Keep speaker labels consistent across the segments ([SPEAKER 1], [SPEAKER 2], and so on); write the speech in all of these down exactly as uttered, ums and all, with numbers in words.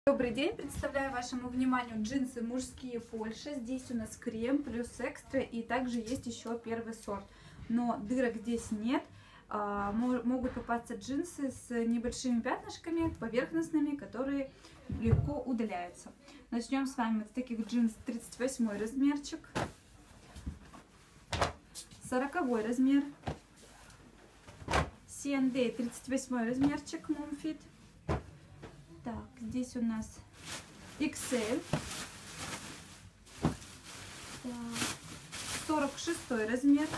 [SPEAKER 1] Добрый день! Представляю вашему вниманию джинсы мужские Польша. Здесь у нас крем плюс экстра, и также есть еще первый сорт. Но дырок здесь нет. Могут попасться джинсы с небольшими пятнышками поверхностными, которые легко удаляются. Начнем с вами с таких джинс тридцать восьмой размерчик, сороковой размер, си энд эй тридцать восьмой размерчик Momfit. Так, здесь у нас икс эль, так, сорок шестой размер,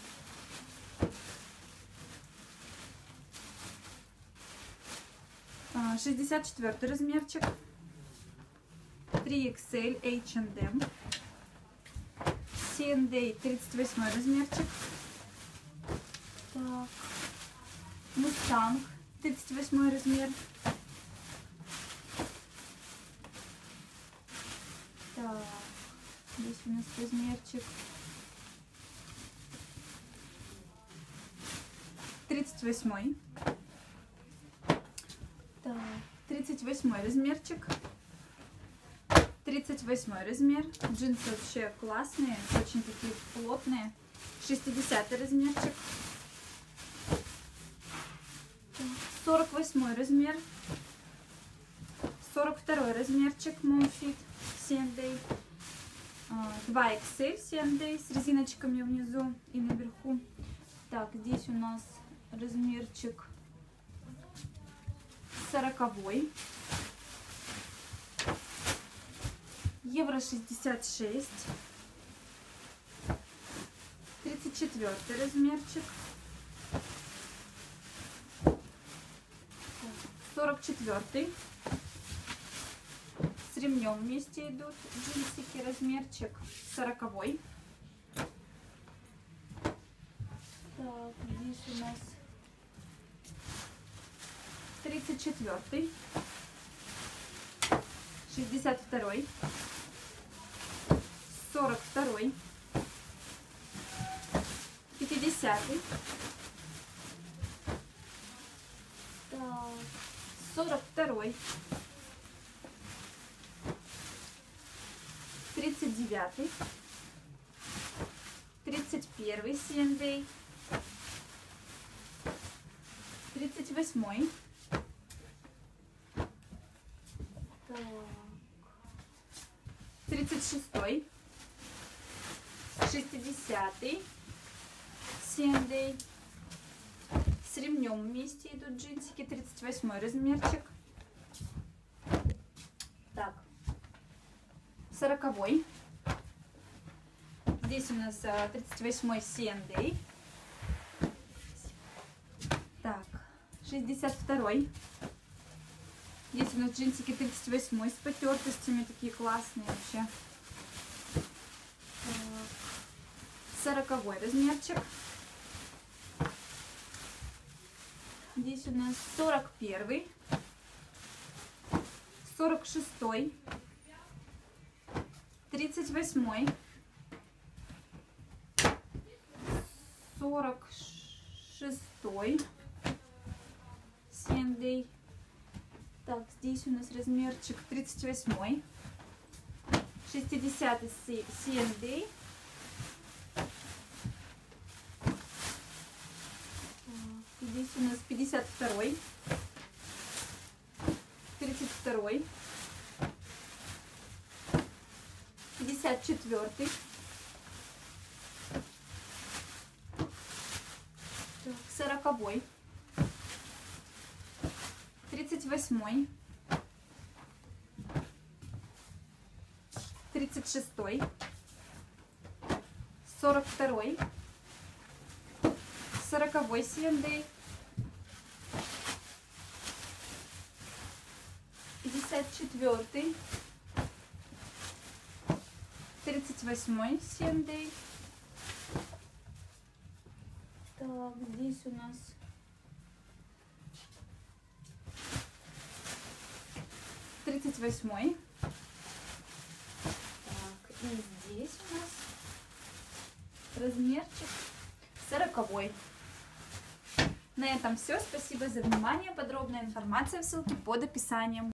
[SPEAKER 1] шестьдесят четвёртый размерчик, три икс эль эйч энд эм, си энд эй тридцать восьмой размерчик, так, Mustang тридцать восьмой размер. Так, здесь у нас размерчик тридцать восьмой. Так, тридцать восьмой размерчик. тридцать восьмой размер. Джинсы вообще классные, очень такие плотные. шестидесятый размерчик. Так, сорок восьмой размер. сорок второй размерчик Momfit си энд эй, два икс эль си энд эй с резиночками внизу и наверху. Так, здесь у нас размерчик сороковой, евро шестьдесят шесть, тридцать четвёртый размерчик, сорок четвёртый. С ремнем вместе идут джинсики, размерчик сороковой. Так, здесь у нас тридцать четвёртый, шестьдесят второй, сорок второй, пятидесятый, так, сорок второй, тридцать девятый, тридцать первый си энд эй, тридцать восьмой, так, тридцать шестой, шестидесятый си энд эй, с ремнем вместе идут джинсики, тридцать восьмой размерчик. Так, сороковой. Здесь у нас тридцать восьмой си энд эй. Так, шестьдесят второй. Здесь у нас джинсики тридцать восьмой с потертостями, такие классные вообще. сороковой размерчик. Здесь у нас сорок первый, сорок шестой, тридцать восьмой, сорок шестой си энд эй. Так, здесь у нас размерчик тридцать восьмой, шестидесятый си энд эй. Здесь у нас пятьдесят второй, тридцать второй, пятьдесят четвёртый, сороковой, тридцать восьмой, тридцать шестой, сорок второй, сороковой си энд эй, пятьдесят четвёртый, тридцать восьмой си энд эй. Так, здесь у нас тридцать восьмой. Так, и здесь у нас размерчик сороковой. На этом все. Спасибо за внимание. Подробная информация в ссылке под описанием.